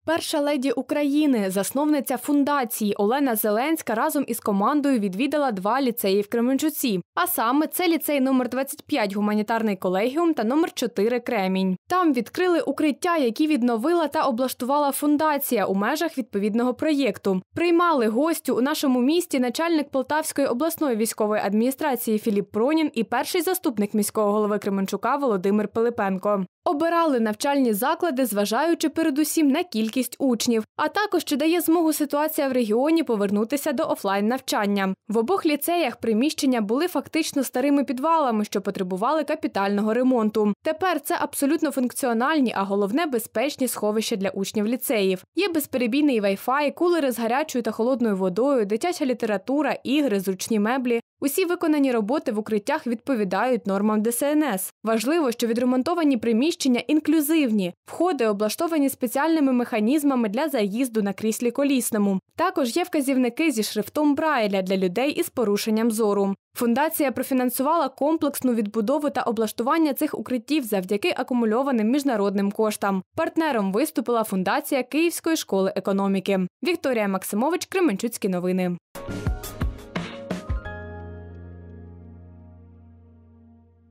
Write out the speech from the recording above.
Перша леді України, засновниця фундації Олена Зеленська разом із командою відвідала 2 ліцеї в Кременчуці. А саме це ліцей номер 25 «Гуманітарний колегіум» та номер 4 «Кремінь». Там відкрили укриття, які відновила та облаштувала фундація у межах відповідного проєкту. Приймали гостю у нашому місті начальник Полтавської обласної військової адміністрації Філіп Пронін і перший заступник міського голови Кременчука Володимир Пилипенко. Обирали навчальні заклади, зважаючи передусім на кількість учнів, а також чи дає змогу ситуація в регіоні повернутися до офлайн-навчання. В обох ліцеях приміщення були фактично старими підвалами, що потребували капітального ремонту. Тепер це абсолютно функціональні, а головне – безпечні сховища для учнів ліцеїв. Є безперебійний Wi-Fi, кулери з гарячою та холодною водою, дитяча література, ігри, зручні меблі. Усі виконані роботи в укриттях відповідають нормам ДСНС. Важливо, що відремонтовані приміщення інклюзивні. Входи облаштовані спеціальними механізмами для заїзду на кріслі колісному. Також є вказівники зі шрифтом Брайля для людей із порушенням зору. Фундація профінансувала комплексну відбудову та облаштування цих укриттів завдяки акумульованим міжнародним коштам. Партнером виступила фундація Київської школи економіки. Вікторія Максимович, Кременчуцькі новини.